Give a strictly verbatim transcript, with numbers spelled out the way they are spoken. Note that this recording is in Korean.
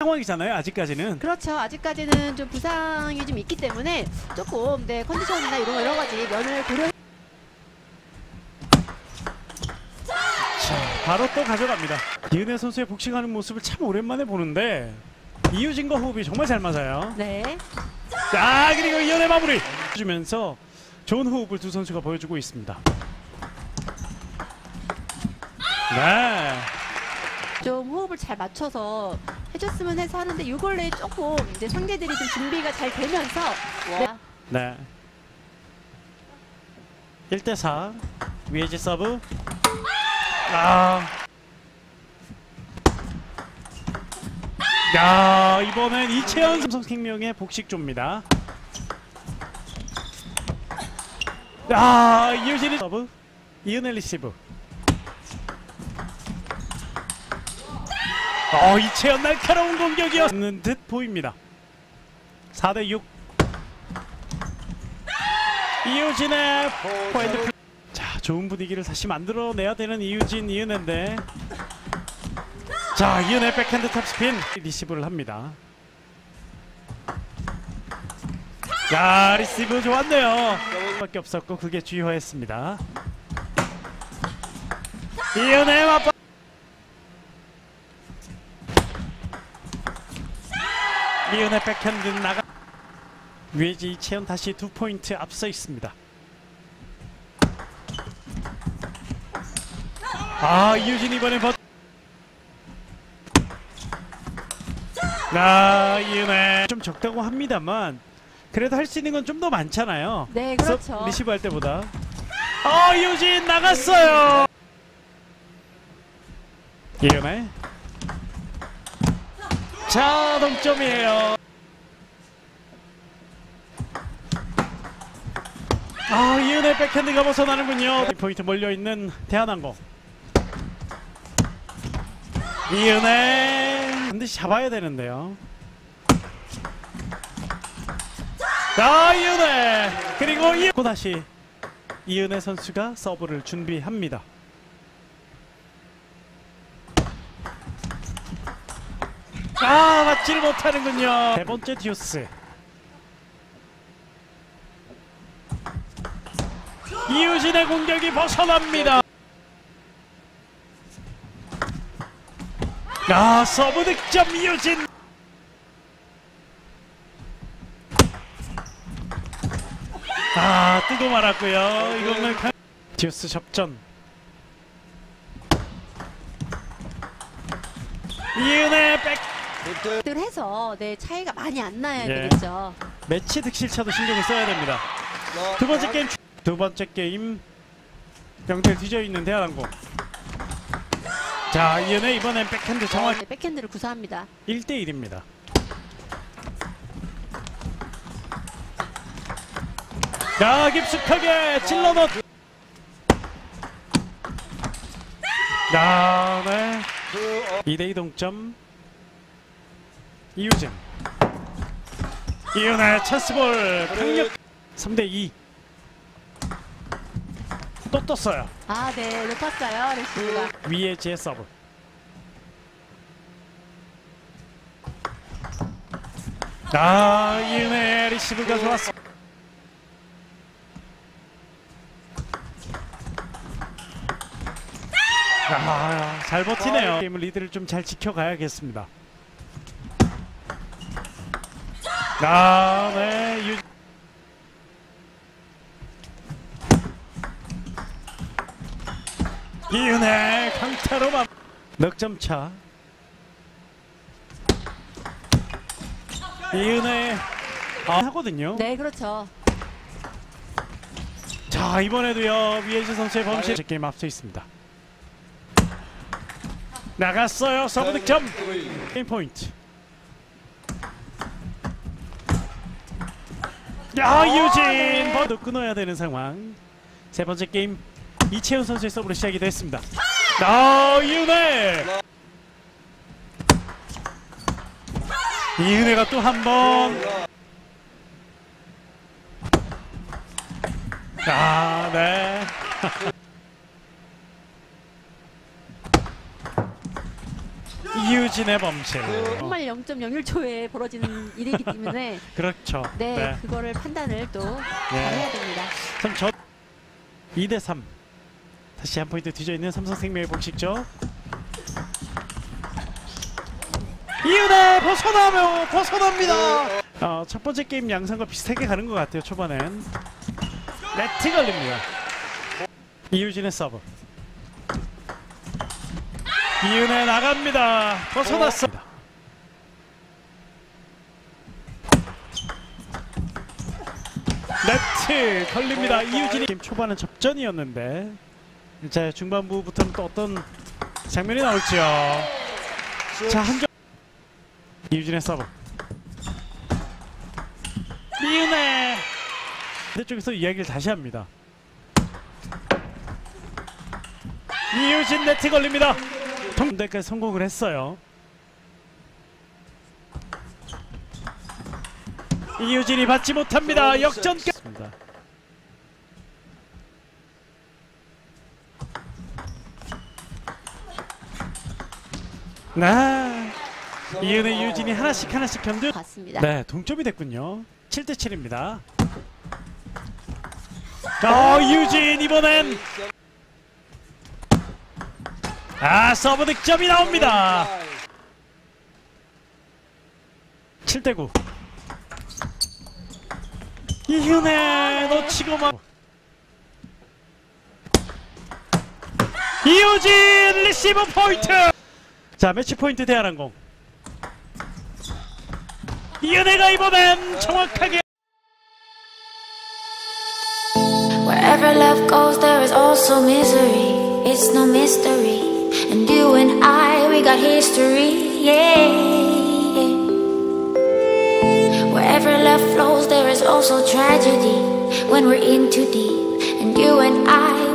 상황이잖아요. 아직까지는. 그렇죠. 아직까지는 좀 부상이 좀 있기 때문에 조금 네 컨디션이나 이런 여러 가지 면을 고려. 자, 바로 또 가져갑니다. 이은혜 선수의 복싱하는 모습을 참 오랜만에 보는데 이유진과 호흡이 정말 잘 맞아요. 네. 자, 그리고 이은혜 마무리 주면서 좋은 호흡을 두 선수가 보여주고 있습니다. 네. 좀 호흡을 잘 맞춰서 해줬으면 해서 하는데 이 근래 조금 이제 상대들이 좀 준비가 잘 되면서 네. 네. 일 대 사 위에지 서브. 아. 야, 이번엔 이채연 삼성생명의 복식조입니다. 아, 이유진이 서브. 이은혜 리시브. 어, 이채연 날카로운 공격이었는 듯 보입니다. 사 대 육. 이유진의 포인트 플레이. 자, 좋은 분위기를 다시 만들어내야 되는 이유진, 이은혜인데 자, 이은혜 백핸드 탑스핀 리시브를 합니다. 야, 리시브 좋았네요. 밖에 없었고 그게 주요했습니다. 이은혜 맞바 이은혜 백핸드 나가. 위에지 이채연 다시 두 포인트 앞서 있습니다. 아, 이유진 이번엔 버. 아, 이은혜 좀 적다고 합니다만 그래도 할 수 있는 건 좀 더 많잖아요. 네, 그렇죠. 리시브 할 때보다. 아, 이유진 나갔어요. 이은혜. 자, 동점이에요. 아, 이은혜 백핸드가 벗어나는군요. 포인트 몰려있는 대한항공. 이은혜 반드시 잡아야 되는데요. 자, 이은혜 그리고 이 다시 이은혜 선수가 서브를 준비합니다. 아, 맞지를 못하는군요. 네 번째 듀스. 이유진의 공격이 벗어납니다. 아, 서브 득점 이유진. 아, 뜨고 말았고요. 이거는 듀스 접전. 이은혜 백. 들 해서 네 차이가 많이 안 나야 예. 되겠죠. 매치 득실차도 신경을 써야 됩니다. 두 번째 게임 두 번째 게임 영대 뒤져 있는 대한항공. 자, 이은혜 이번엔 백핸드 정확. 네, 백핸드를 구사합니다. 일 대 일입니다. 자, 깊숙하게 찔러 넣. 자, 네. 이 대 이 동점. 이유진. 이은혜 찬스볼 강력. 삼 대 이. 또 떴어요. 아, 네, 높았어요. 레시브가. 위에 제 서브. 아, 이은혜 리시브가 좋았어. 아, 잘 버티네요. 게임을 리드를 좀 잘 지켜가야겠습니다. 아, 네. 유... 이은혜 강타로 막 넉 점 차. 이은혜 아, 하거든요. 네, 그렇죠. 자, 이번에도요 위에지 선수의 범실 게임 앞서 있습니다. 나갔어요. 서브 득점. 게임 포인트. 야, 이유진 버드 끊어야 되는 상황. 세 번째 게임 이채훈 선수의 서브로 시작이 됐습니다. 아, 이은혜. 이은혜가 또 한 번. 아, 네. 이유진의 범실. 정말 영 점 영일 초에 벌어지는 일이기 때문에 그렇죠. 네, 네. 그거를 판단을 또 잘 네. 해야 됩니다. 참 저 이 대 삼. 다시 한 포인트 뒤져 있는 삼성생명의 복식죠. 이은혜 벗어나며 벗어납니다. 어, 첫 번째 게임 양상과 비슷하게 가는 것 같아요. 초반엔 네트 걸립니다. 이유진의 서브. 이은혜 나갑니다. 벗어났습니다. 네트 걸립니다. 이유진이 게임 초반은 접전이었는데 이제 중반부부터는 또 어떤 장면이 나올지요. 자, 한점 이유진의 서브. 이은혜 반대쪽에서 이야기를 다시 합니다. 이유진 네트 걸립니다. 통대까지 성공을 했어요. 이유진이 받지 못합니다. 역전까지. 네. 이은혜 이유진이 하나씩 하나씩 견뎌. 같습니다. 네, 동점이 됐군요. 칠 대 칠입니다. 어, 이유진 이번엔 아, 서브 득점이 나옵니다. 칠 대 구. 이은혜 놓치고 막 이유진 리시브 포인트. 자, 매치 포인트 대한항공. 이은혜가 이번엔 정확하게. Wherever love goes, there is also misery. It's no mystery. And you and I, we got history. Yeah. Wherever love flows, there is also tragedy. When we're in too deep, and you and I,